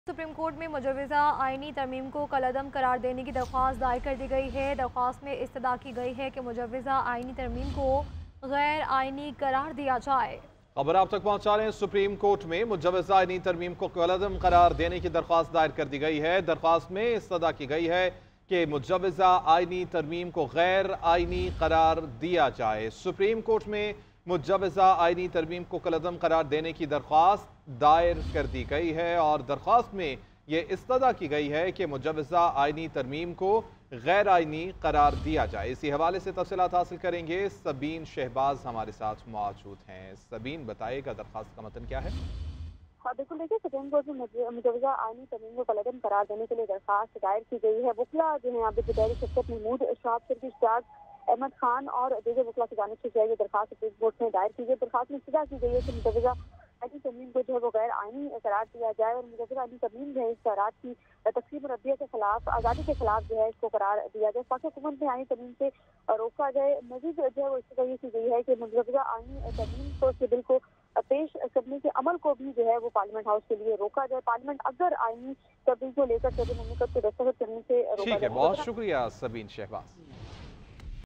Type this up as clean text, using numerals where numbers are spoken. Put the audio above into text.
Supreme court में मुजवज़ा आइनी तरमीम को कलअदम करार देने की दरख्वास्त दायर कर दी गई है। दरख्वास्त में इस्तदा की गई है कि मुजवज़ा आइनी तरमीम को गैर आइनी करार दिया जाए। खबर आप तक पहुंचा रहे हैं। सुप्रीम कोर्ट में मुजवज़ा आइनी तरमीम को कलअदम करार देने की दरख्वास्त दायर कर दी गई है। दरख्वास्त में इस्तदा की गई है कि मुजवज़ा आइनी तरमीम को गैर आइनी करार दिया जाए। सुप्रीम कोर्ट में मुजवज़ा आइनी तरमीम को कलअदम करार देने की दरख्वास्त दायर कर दी गई है और दरख्वास्त में ये इस्तदा की गई है कि मुजवज़ा आइनी तरमीम को गैर आइनी करार दिया जाए। इसी हवाले से तफसीलात हासिल करेंगे। सबीन शहबाज हमारे साथ मौजूद हैं। सबीन, बताइएगा दरख्वास्त का मतन क्या है? हाँ बिल्कुल, देखिए सुप्रीम कोर्ट में मुजवज़ा आइनी तरमीम को कलअदम करार देने के लिए दरख्वास्त दायर की गई है। वकला जो है यहाँ पे बतौर शफ़क़त महमूद, शहाब शरीफ इश्तियाक अहमद खान और दीगर वकला की जानिब से ये दरख्वास्त सुप्रीम कोर्ट में दायर की गई। दरख्वास्त में इस्तदा की गई है कि मुजवज़ा आइनी तरमीम को जो है वो गैर आइनी करार दिया जाए और मुजवज़ा आइनी तरमीम जो है इस करार की तकसीम रद्दिया के खिलाफ, आज़ादी के खिलाफ जो है इसको करार दिया जाए। पाक हुकूमत में आइनी तरमीम से रोका जाए। मजीद जो है वो इस्तदा ये की गई है कि मुजवज़ा आइनी तरमीम के बिल को पेश करने के अमल को भी जो है वो पार्लियामेंट हाउस के लिए रोका जाए। पार्लियामेंट अगर आइनी तरमीम को लेकर सदर मुमलिकत को दस्तखत करने से रोका ठीक है, जाए। बहुत शुक्रिया सबीन शहबाज।